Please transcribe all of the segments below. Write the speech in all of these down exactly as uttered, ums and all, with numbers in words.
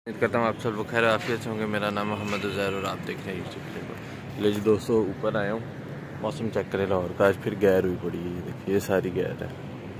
उम्मीद करता हूँ आप सब खैर आफियत से होंगे। मेरा नाम मोहम्मद उज़ैर और आप देख रहे हैं यूट्यूब चैनल। ले जी दोस्तों, ऊपर आया हूँ, मौसम चेक करें लाहौर का। आज फिर गैर हुई पड़ी है, देखिए ये सारी गैर है,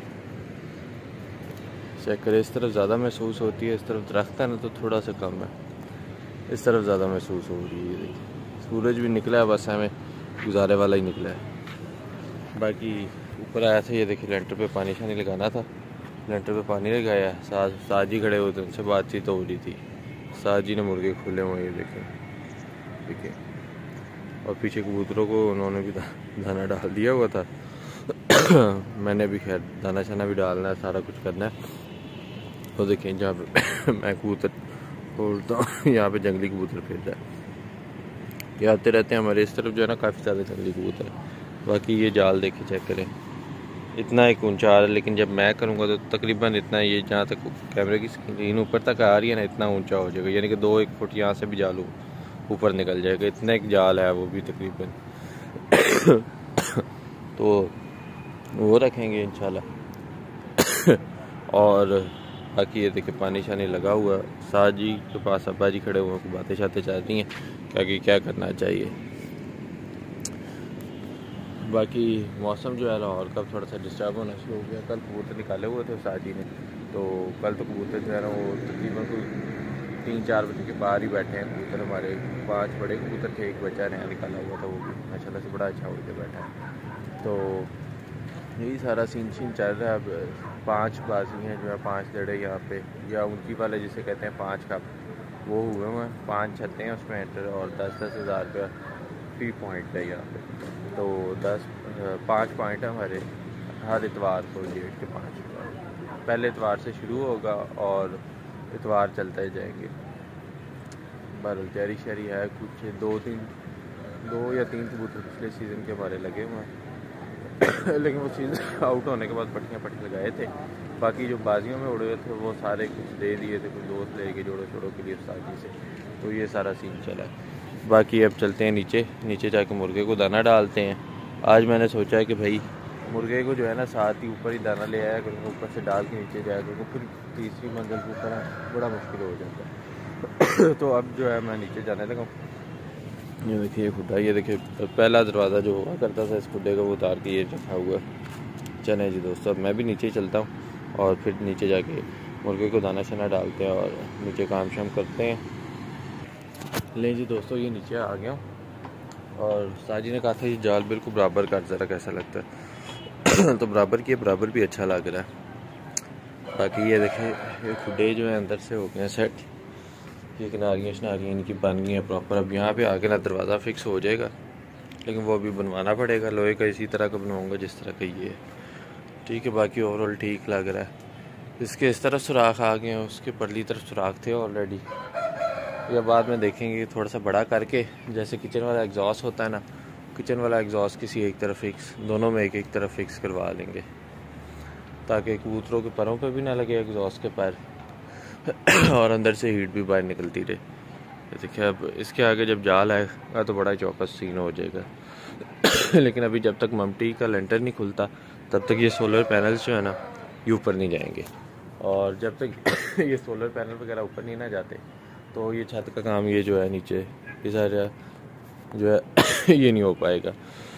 चेक करें। इस तरफ ज़्यादा महसूस होती है, इस तरफ दरख्त है ना तो थोड़ा सा कम है, इस तरफ ज़्यादा महसूस हो रही है। देखिए सूरज भी निकला है, बस हमें गुजारे वाला ही निकला है। बाकी ऊपर आया था, ये देखिए लेंटर पे पानी शानी लगाना था, लेंटर पे पानी लगाया। साज साजी खड़े हुए थे, उनसे बातचीत हो रही थी। साज जी ने मुर्गे खोले हुए हैं, देखें देखिए, और पीछे कबूतरों को उन्होंने भी दाना डाल दिया हुआ था। मैंने भी खैर दाना शाना भी डालना है, सारा कुछ करना है। तो देखें जहाँ पे मैं कबूतर खोलता हूँ, यहाँ पे जंगली कबूतर फिर रहा है। ये आते रहते हैं हमारे इस तरफ जो है ना, काफ़ी ज़्यादा जंगली कबूतर है। बाकी ये जाल देखे चेक करें, इतना एक ऊंचा आ रहा है, लेकिन जब मैं करूँगा तो तकरीबन इतना, ये जहाँ तक कैमरे की स्क्रीन ऊपर तक आ रही है ना, इतना ऊंचा हो जाएगा। यानी कि दो एक फुट यहाँ से भी जाल ऊपर निकल जाएगा, इतना एक जाल है वो भी तकरीबन। तो वो रखेंगे इंशाल्लाह। और बाकी ये देखिए पानी शानी लगा हुआ। साज जी के पास अब्बा जी खड़े हुए, बातें शातें चल रही हैं क्या कि क्या करना चाहिए। बाकी मौसम जो है लाहौर का थोड़ा सा डिस्टर्ब होना शुरू हो गया। कल कबूतर निकाले हुए थे साजी ने, तो कल तो कबूतर जो है ना वो तकरीबन कोई तीन चार बजे के बाहर ही बैठे हैं कबूतर हमारे। पांच बड़े कबूतर थे, एक बच्चा नया निकाला हुआ था, वो भी माशाल्लाह से बड़ा अच्छा उड़ के बैठा है। तो यही सारा सीन शीन चल रहा है। अब पाँच बाजी हैं जो है, पाँच दड़े यहाँ पे, या उनकी वाले जिसे कहते हैं पाँच कप, वो हुए हुए हैं। पाँच छतें हैं उसमें एंटर, और दस दस हज़ार रुपया फी पॉइंट है यहाँ पे। तो दस पाँच पॉइंट है हमारे हर इतवार को, डेट के पाँच पहले इतवार से शुरू होगा और इतवार चलते ही जाएंगे। बहरहाल तैयारी शहरी है, कुछ दो तीन दो या तीन कबूतर पिछले सीज़न के हमारे लगे हुए हैं। लेकिन वो सीज़न आउट होने के बाद पट्टियाँ पट्टी लगाए थे। बाकी जो बाजियों में उड़े हुए थे वो सारे कुछ दे दिए थे, कुछ दोस्त ले गए जोड़ो छोड़ो के लिए साथी से। तो ये सारा सीन चला है। बाकी अब चलते हैं नीचे, नीचे जाके मुर्गे को दाना डालते हैं। आज मैंने सोचा है कि भाई मुर्गे को जो है ना साथ ही ऊपर ही दाना ले आया करूँगा, ऊपर से डाल के नीचे जाया करूँगा, फिर तीसरी मंजिल के ऊपर बड़ा मुश्किल हो जाता है। तो अब जो है मैं नीचे जाने लगा। ये देखिए खुदा, ये देखिए पहला दरवाज़ा जो हुआ करता था इस खुदे का, वो उतार के ये रखा हुआ। चले जी दोस्तों, अब मैं भी नीचे चलता हूँ और फिर नीचे जाके मुर्गे को दाना शाना डालते हैं और नीचे काम शाम करते हैं। ले जी दोस्तों, ये नीचे आ गया और साजी ने कहा था ये जाल बिल्कुल बराबर कर, ज़रा कैसा लगता है। तो बराबर किए, बराबर भी अच्छा लग रहा है। बाकी ये देखिए ये खुडे जो है अंदर से हो गए हैं सेट, ये किनारियाँ शनारियाँ इनकी बन गई हैं प्रॉपर। अब यहाँ पे आके ना दरवाज़ा फिक्स हो जाएगा, लेकिन वो अभी बनवाना पड़ेगा। लोहे का इसी तरह का बनवाऊँगा जिस तरह का ये है, ठीक है। बाकी ओवरऑल ठीक लग रहा है। इसके इस तरफ सुराख आ गए हैं, उसके परली तरफ सुराख थे ऑलरेडी, या बाद में देखेंगे थोड़ा सा बड़ा करके, जैसे किचन वाला एग्जॉस्ट होता है ना, किचन वाला एग्जॉस्ट किसी एक तरफ फिक्स, दोनों में एक एक तरफ फिक्स करवा लेंगे, ताकि कबूतरों के परों पे भी ना लगे एग्जॉस्ट के पैर, और अंदर से हीट भी बाहर निकलती रहे। देखिए अब इसके आगे जब जाल आएगा तो बड़ा चौकस सीन हो जाएगा। लेकिन अभी जब तक ममटी का लेंटर नहीं खुलता तब तक ये सोलर पैनल्स जो है ना ये ऊपर नहीं जाएंगे, और जब तक ये सोलर पैनल वगैरह ऊपर नहीं ना जाते तो ये छत का काम ये जो है नीचे ये सारा जो है ये नहीं हो पाएगा।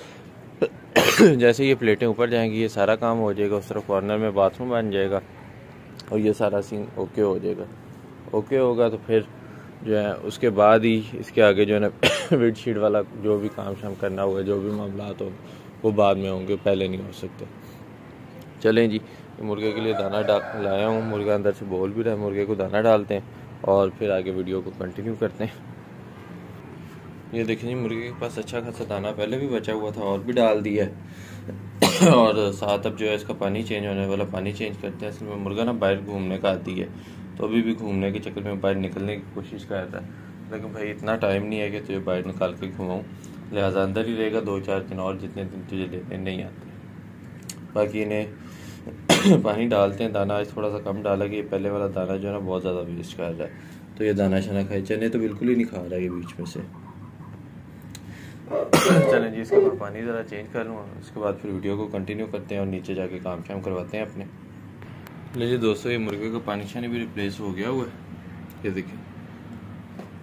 जैसे ये प्लेटें ऊपर जाएंगी ये सारा काम हो जाएगा, उस तरफ कॉर्नर में बाथरूम बन जाएगा और ये सारा सीन ओके हो जाएगा। ओके होगा तो फिर जो है उसके बाद ही इसके आगे जो है ना बेडशीट वाला जो भी काम शाम करना होगा, जो भी मामला हो वो बाद में होंगे, पहले नहीं हो सकते। चलें जी, मुर्गे के लिए दाना डाल लाया हूँ, मुर्गा अंदर से बोल भी रहा है, मुर्गे को दाना डालते हैं और फिर आगे वीडियो को कंटिन्यू करते हैं। ये देखिए जी, मुर्गे के पास अच्छा खासा दाना पहले भी बचा हुआ था और भी डाल दिया है। और साथ अब जो है इसका पानी चेंज होने वाला, पानी चेंज करते हैं। इसलिए मुर्गा ना बाहर घूमने का आती है, तो अभी भी घूमने के चक्कर में बाहर निकलने की कोशिश कर रहा है, लेकिन भाई इतना टाइम नहीं है कि तुझे बाहर निकाल के घुमाऊँ, लिहाजा अंदर ही रहेगा दो चार दिन और, जितने दिन तुझे लेने नहीं आते। बाकी इन्हें पानी डालते हैं। दाना आज थोड़ा सा कम डाला कि ये पहले वाला दाना जो है ना बहुत ज़्यादा वेस्ट कर रहा है, तो ये दाना शाना खाए। चने तो बिल्कुल ही नहीं खा रहा है ये बीच में से। चलें जी, इसके ऊपर पानी ज़रा चेंज कर लूँ, उसके बाद फिर वीडियो को कंटिन्यू करते हैं और नीचे जाके काम शाम करवाते हैं अपने। लीजिए दोस्तों, ये मुर्गे का पानी शानी भी रिप्लेस हो गया हुआ है, ये देखिए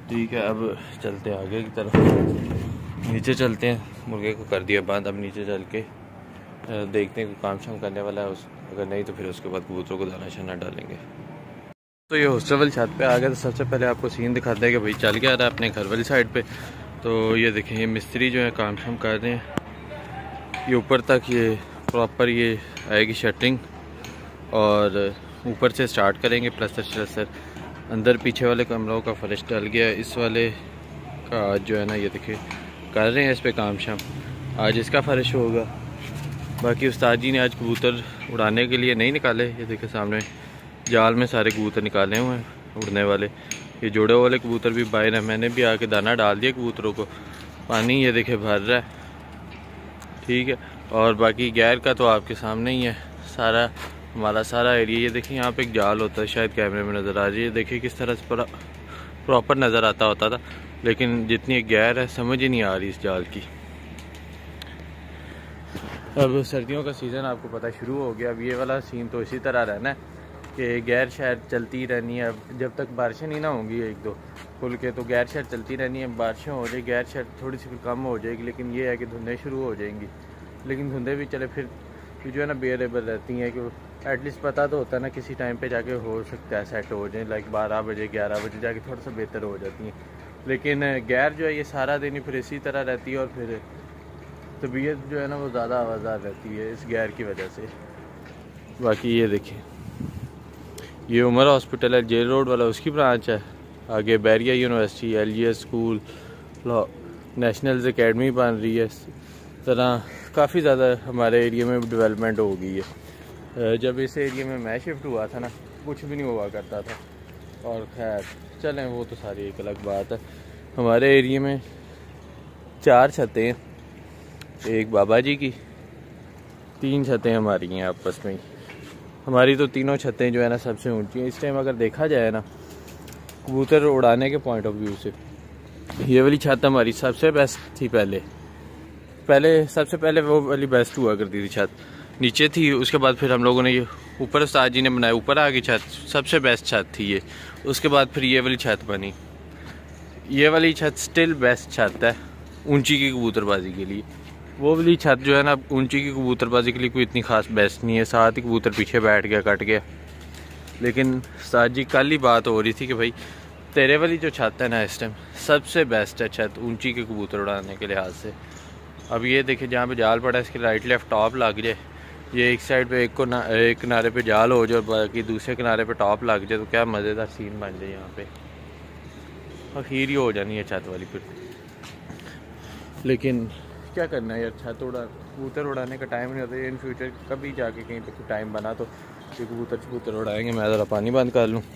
ठीक है, अब चलते हैं आगे की तरफ, नीचे चलते हैं। मुर्गे को कर दिया बंद, अब नीचे चल के देखते हैं कोई काम शाम करने वाला है उस, अगर नहीं तो फिर उसके बाद कबूतरों को दाना शाना डालेंगे। तो ये हॉस्टल वाली छत पे आ गए। तो सबसे पहले आपको सीन दिखाते हैं कि भाई चल क्या रहा है अपने घर वाली साइड पे। तो ये देखें, ये मिस्त्री जो है काम शाम कर रहे हैं। ये ऊपर तक ये प्रॉपर ये आएगी शटरिंग और ऊपर से स्टार्ट करेंगे प्लस्तर श्लस्तर। अंदर पीछे वाले कमरों का फर्श डल गया, इस वाले का आज जो है ना ये देखिए कर रहे हैं इस पे काम शाम, आज इसका फर्श होगा। बाकी उस्ताद जी ने आज कबूतर उड़ाने के लिए नहीं निकाले, ये देखिए सामने जाल में सारे कबूतर निकाले हुए हैं उड़ने वाले। ये जोड़े वाले कबूतर भी बाहर हैं, मैंने भी आके दाना डाल दिया कबूतरों को। पानी ये देखे भर रहा है, ठीक है। और बाकी गैर का तो आपके सामने ही है सारा, हमारा सारा एरिया। ये देखिए यहाँ पे एक जाल होता है, शायद कैमरे में नज़र आ रही है। देखिए किस तरह से प्रॉपर नज़र आता होता था, लेकिन जितनी गैर है समझ ही नहीं आ रही इस जाल की। अब सर्दियों का सीज़न आपको पता शुरू हो गया। अब ये वाला सीन तो इसी तरह रहना है कि गैर शायद चलती रहनी है। अब जब तक बारिशें नहीं ना होंगी एक दो खुल के, तो गैर शायद चलती रहनी है। बारिशें हो जाए गैर शायद थोड़ी सी कम हो जाएगी, लेकिन ये है कि धुंधें शुरू हो जाएंगी। लेकिन धुंधें भी चले फिर जो है ना बेयरेबल रहती हैं, कि एटलीस्ट पता तो होता है ना किसी टाइम पे जाके हो सकता है सेट हो जाए, लाइक बारह बजे ग्यारह बजे जाके थोड़ा सा बेहतर हो जाती हैं। लेकिन गैर जो है ये सारा दिन ही फिर इसी तरह रहती है और फिर तबीयत जो है ना वो ज़्यादा आवाज़ार रहती है इस गैर की वजह से। बाकी ये देखिए, ये उमर हॉस्पिटल है जेल रोड वाला, उसकी ब्रांच है। आगे Bairia university, L G S school, nationals academy बन रही है। इस तरह काफ़ी ज़्यादा हमारे एरिया में डेवलपमेंट हो गई है। जब इस एरिया में मैं शिफ्ट हुआ था ना, कुछ भी नहीं हुआ करता था। और खैर चलें, वो तो सारी एक अलग बात है। हमारे एरिया में चार छतें हैं, एक बाबा जी की, तीन छतें हमारी हैं आपस में ही। हमारी तो तीनों छतें जो है ना सबसे ऊंची हैं। इस टाइम अगर देखा जाए ना कबूतर उड़ाने के पॉइंट ऑफ व्यू से, ये वाली छत हमारी सबसे बेस्ट थी। पहले पहले सबसे पहले वो वाली बेस्ट हुआ करती थी छत, नीचे थी। उसके बाद फिर हम लोगों ने ये ऊपर उस्ताद जी ने बनाया, ऊपर आ गई छत, सबसे बेस्ट छत थी ये। उसके बाद फिर ये वाली छत बनी। ये वाली छत स्टिल बेस्ट छत है ऊंची की कबूतरबाजी के लिए। वो वाली छत जो है ना ऊंची की कबूतरबाजी के लिए कोई इतनी खास बेस्ट नहीं है, साथ ही कबूतर पीछे बैठ गया कट गया। लेकिन उस्ताद जी कल ही बात हो रही थी कि भाई तेरे वाली जो छत है ना इस टाइम सबसे बेस्ट है छत ऊंची के कबूतर उड़ाने के लिहाज से। अब ये देखिए जहाँ पे जाल पड़ा है इसके राइट लेफ्ट टॉप लग जाए, ये एक साइड पे एक को ना एक किनारे पे जाल हो जाए और बाकी दूसरे किनारे पे टॉप लग जाए, तो क्या मज़ेदार सीन बन जाए यहाँ पे। आखिर ही हो जानी है छत वाली फिर। लेकिन क्या करना है यार, छत उड़ा कबूतर उड़ाने का टाइम नहीं होता। इन फ्यूचर कभी जाके कहीं पे टाइम बना तो ये कबूतर कबूतर उड़ाएंगे। मैं ज़रा पानी बंद कर लूँ,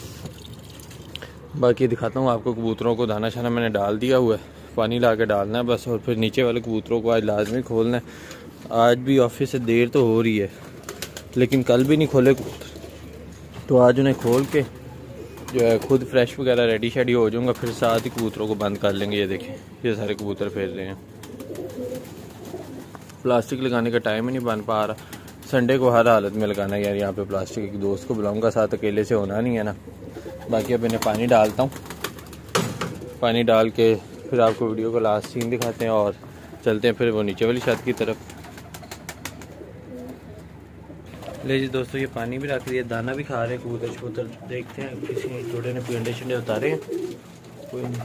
बाकी दिखाता हूँ आपको। कबूतरों को दाना शाना मैंने डाल दिया हुआ है, पानी ला के डालना है बस। और फिर नीचे वाले कबूतरों को आज लाजमी खोलना है। आज भी ऑफिस से देर तो हो रही है, लेकिन कल भी नहीं खोले कबूतर, तो आज उन्हें खोल के जो है खुद फ्रेश वगैरह रेडी शेडी हो जाऊँगा, फिर साथ ही कबूतरों को बंद कर लेंगे। ये देखें ये सारे कबूतर फेर रहे हैं। प्लास्टिक लगाने का टाइम ही नहीं बन पा रहा। संडे को हर हालत में लगाना है यार यहाँ पे प्लास्टिक। एक दोस्त को बुलाऊंगा साथ, अकेले से होना नहीं है ना। बाकी अब इन्हें पानी डालता हूँ, पानी डाल के फिर आपको वीडियो का लास्ट सीन दिखाते हैं और चलते हैं फिर वो नीचे वाली छत की तरफ। ले जी दोस्तों, ये पानी भी रख दिया, दाना भी खा रहे हैं कबूतर शबूतर। देखते हैं किसी छोटे ने अंडे शंडे उतारे हैं, कोई नहीं।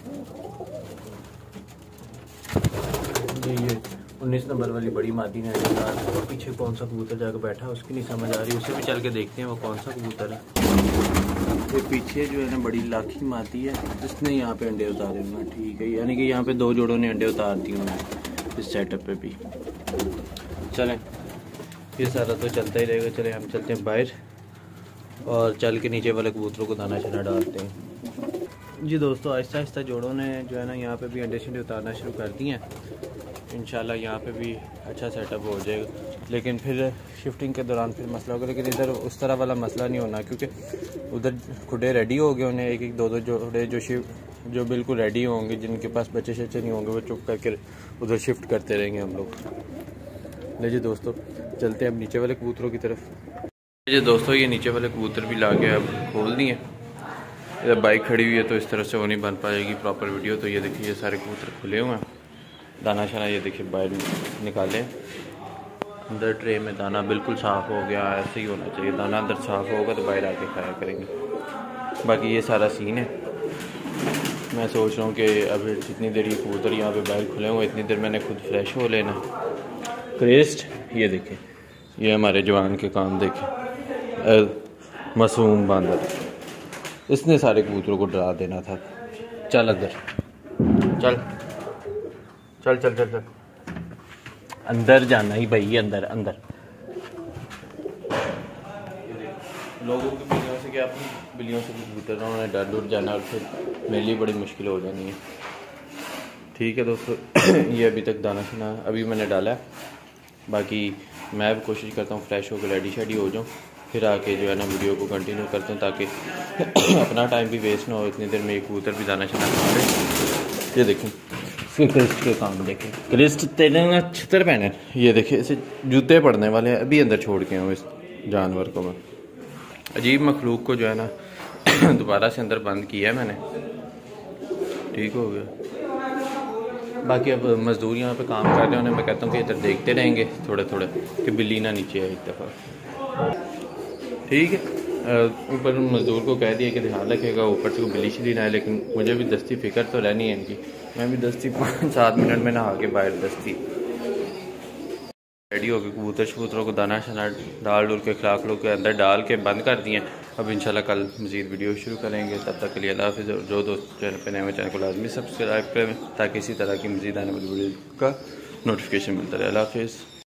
ये उन्नीस नंबर वाली बड़ी मादी ने और पीछे कौन सा कबूतर जाकर बैठा है उसकी नहीं समझ आ रही, उसे भी चल के देखते हैं वो कौन सा कबूतर है। ये पीछे जो है ना बड़ी लाखी मादी है, जिसने यहाँ पे अंडे उतारे हुए हैं। ठीक है, यानी कि यहाँ पे दो जोड़ों ने अंडे उतार दिए हैं इस सेटअप पे भी। चलें ये सारा तो चलता ही रहेगा। चलें हम चलते हैं बाहर और चल के नीचे वाले कबूतरों को दाना शाना डालते हैं। जी दोस्तों, आहिस्ता आहिस्ता जोड़ों ने जो है ना यहाँ पे भी अंडे शंडे उतारना शुरू कर दिए हैं। इंशाल्लाह यहाँ पे भी अच्छा सेटअप हो जाएगा, लेकिन फिर शिफ्टिंग के दौरान फिर मसला होगा। लेकिन इधर उस तरह वाला मसला नहीं होना, क्योंकि उधर खुडे रेडी हो गए, उन्हें एक एक दो दो जोड़े जो शिफ्ट जो बिल्कुल रेडी होंगे, जिनके पास बच्चे शच्चे नहीं होंगे, वो चुप करके उधर शिफ्ट करते रहेंगे हम लोग। ले जी दोस्तों, चलते हैं अब नीचे वाले कबूतरों की तरफ। जी दोस्तों, ये नीचे वाले कबूतर भी ला के अब खोल दिए इधर बाइक खड़ी हुई है तो इस तरह से वो नहीं बन पाएगी प्रॉपर वीडियो। तो ये देखिए ये सारे कबूतर खुले हुए हैं, दाना शाना ये देखिए बाहर निकाले, अंदर ट्रे में दाना बिल्कुल साफ़ हो गया। ऐसे ही होना चाहिए, दाना अंदर साफ़ होगा तो बाहर आके खाया करेंगे। बाकी ये सारा सीन है। मैं सोच रहा हूँ कि अभी जितनी देर ये कबूतर यहाँ पे बाहर खुले हुए इतनी देर मैंने खुद फ्रेश हो लेना। क्रेस्ट ये देखें, ये हमारे जवान के काम देखें, मासूम बांदर, इसने सारे कबूतरों को डरा देना था। चल अंदर चल चल चल चल चल अंदर जाना ही भाई, अंदर अंदर। लोगों की बिल्लियों से क्या, अपनी बिल्लियों से भी कबूतर ना उन्हें डर डर जाना और फिर मेरे लिए बड़ी मुश्किल हो जानी है। ठीक है दोस्तों, ये अभी तक दाना शाना अभी मैंने डाला है। बाकी मैं भी कोशिश करता हूँ फ्रेश होकर रेडी शेडी हो जाऊँ, फिर आके जो है ना वीडियो को कंटिन्यू करते हैं ताकि अपना टाइम भी वेस्ट ना हो। इतनी देर में एक कबूतर भी दाना शाना खा ले। ये देखें इसके क्रिस्ट के काम देखें, क्रिस्ट तेरे ना छितर पहने, ये देखें इसे जूते पड़ने वाले हैं। अभी अंदर छोड़ के हूँ इस जानवर को मैं, अजीब मखलूक को जो है ना दोबारा से अंदर बंद किया है मैंने। ठीक हो गया। बाकी अब मज़दूर यहाँ पे काम कर रहे हैं, उन्हें मैं कहता हूँ कि इधर देखते रहेंगे थोड़े थोड़े कि बिल्ली ना नीचे आए एक दफ़ा। ठीक है, ऊपर मज़दूर को कह दिया कि ध्यान रखेगा ऊपर से कोई बिल्ली शिल्ली ना है, लेकिन मुझे भी दस्ती फ़िक्र तो रहनी है इनकी। मैं भी दस्ती पाँच सात मिनट में नहा के बाहर दस्ती रेडी हो गई। कबूतर शबूतरों को दाना शाना डाल डूल के खिला खिलो के अंदर डाल के बंद कर दिए। अब इंशाल्लाह कल मज़ीद वीडियो शुरू करेंगे। तब तक के लिए अल्लाह हाफ़िज़। जो दोस्त चैनल पर नए हुए चैनल को लाजमी सब्सक्राइब करें ताकि इसी तरह की मज़ीद आने वाली वीडियो का नोटिफिकेशन मिलता रहे। अल्लाह हाफ़िज़।